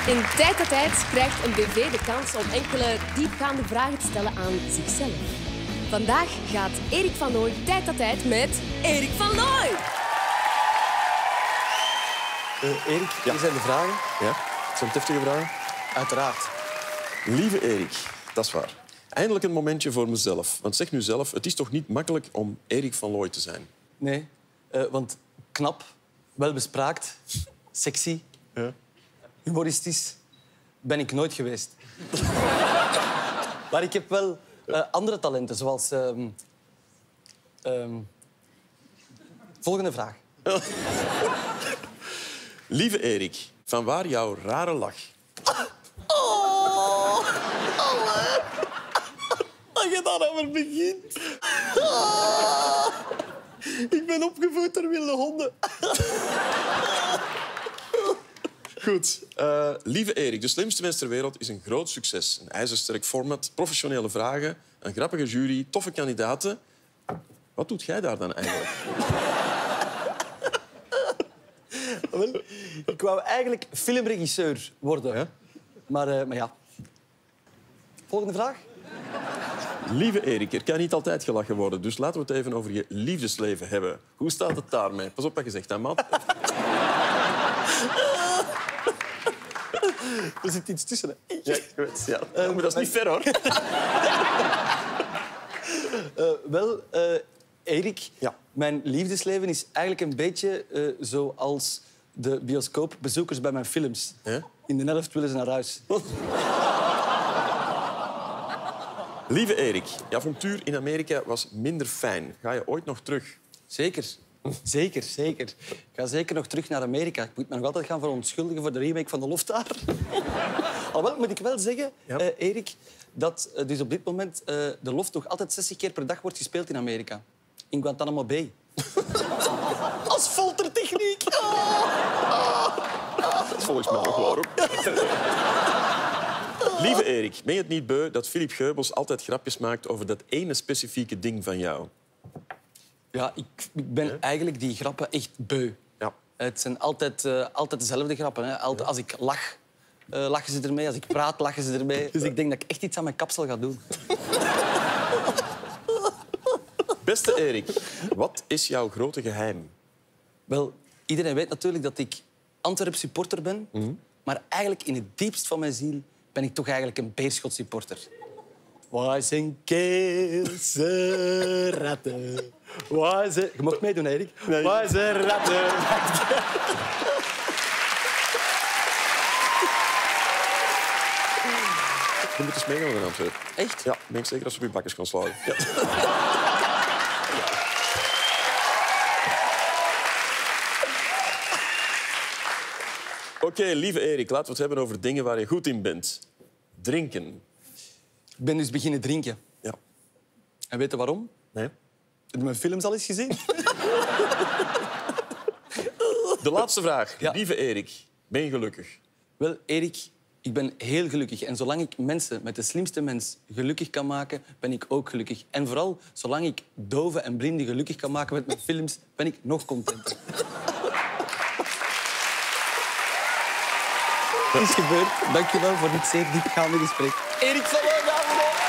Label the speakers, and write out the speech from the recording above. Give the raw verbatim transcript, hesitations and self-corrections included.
Speaker 1: In Tijd tot Tijd krijgt een B V de kans om enkele diepgaande vragen te stellen aan zichzelf. Vandaag gaat Erik van Looy Tijd tot Tijd met Erik van Looy.
Speaker 2: Uh, Erik, ja. Hier zijn de vragen.
Speaker 3: Ja, het zijn deftige vragen.
Speaker 2: Uiteraard.
Speaker 3: Lieve Erik, dat is waar. Eindelijk een momentje voor mezelf. Want zeg nu zelf, het is toch niet makkelijk om Erik van Looy te zijn?
Speaker 2: Nee, uh, want knap, welbespraakt, sexy,
Speaker 3: ja.
Speaker 2: humoristisch ben ik nooit geweest. Maar ik heb wel uh, andere talenten, zoals... Um, um... Volgende vraag.
Speaker 3: Lieve Erik, vanwaar jouw rare lach?
Speaker 2: Oh, alle. Als je daarover begint. Oh, ik ben opgevoed door wilde honden.
Speaker 3: Goed. Uh, lieve Erik, De Slimste Mens ter Wereld is een groot succes. Een ijzersterk format, professionele vragen, een grappige jury, toffe kandidaten. Wat doet jij daar dan eigenlijk?
Speaker 2: Wel, ik wou eigenlijk filmregisseur worden.
Speaker 3: Ja?
Speaker 2: Maar, uh, maar ja. Volgende vraag.
Speaker 3: Lieve Erik, er kan niet altijd gelachen worden, dus laten we het even over je liefdesleven hebben. Hoe staat het daarmee? Pas op wat je zegt, hè, maat?
Speaker 2: Er zit iets tussen. Hè.
Speaker 3: Ja, ik weet. Ja. Uh, maar dat is niet ver, hoor.
Speaker 2: uh, wel, uh, Erik,
Speaker 3: ja.
Speaker 2: Mijn liefdesleven is eigenlijk een beetje uh, zoals de bioscoopbezoekers bij mijn films.
Speaker 3: Huh?
Speaker 2: In de helft willen ze naar huis.
Speaker 3: Lieve Erik, je avontuur in Amerika was minder fijn. Ga je ooit nog terug?
Speaker 2: Zeker. Zeker, zeker. Ik ga zeker nog terug naar Amerika. Ik moet me nog altijd gaan verontschuldigen voor de remake van De Loftaar. Alhoewel, moet ik wel zeggen, ja. uh, Erik, dat uh, dus op dit moment uh, De Loft nog altijd zestig keer per dag wordt gespeeld in Amerika. In Guantanamo Bay. Als foltertechniek. Oh.
Speaker 3: Dat is volgens mij nog waar, hoor. Lieve Erik, ben je het niet beu dat Philip Geubels altijd grapjes maakt over dat ene specifieke ding van jou?
Speaker 2: Ja, ik, ik ben ja. eigenlijk die grappen echt beu.
Speaker 3: Ja.
Speaker 2: Het zijn altijd, uh, altijd dezelfde grappen. Hè. Altijd, ja. Als ik lach, uh, lachen ze ermee. Als ik praat, lachen ze ermee. Dus ik denk dat ik echt iets aan mijn kapsel ga doen.
Speaker 3: Beste Erik, wat is jouw grote geheim?
Speaker 2: Wel, iedereen weet natuurlijk dat ik Antwerp supporter ben. Mm-hmm. Maar eigenlijk in het diepst van mijn ziel ben ik toch eigenlijk een Beerschot supporter. Wij zijn Keelse ratten. Wij zijn... Je mag meedoen, Erik. Nee. Wij zijn ratten.
Speaker 3: Je moet eens meegaan naar Antwerpen.
Speaker 2: Echt?
Speaker 3: Ja, ik denk zeker dat ze op je bakjes kan slaan. Ja. Oké, okay, lieve Erik, laten we het hebben over dingen waar je goed in bent. Drinken.
Speaker 2: Ik ben dus beginnen drinken.
Speaker 3: Ja.
Speaker 2: En weet je waarom?
Speaker 3: Nee.
Speaker 2: Heb je mijn films al eens gezien?
Speaker 3: De laatste vraag.
Speaker 2: Ja.
Speaker 3: Lieve Erik, ben je gelukkig?
Speaker 2: Wel, Erik, ik ben heel gelukkig. En zolang ik mensen met de slimste mens gelukkig kan maken, ben ik ook gelukkig. En vooral, zolang ik doven en blinden gelukkig kan maken met mijn films, ben ik nog contenter. Dat is gebeurd. Dank je wel voor dit zeer diepgaande gesprek. Erik van Looy, dames en heren.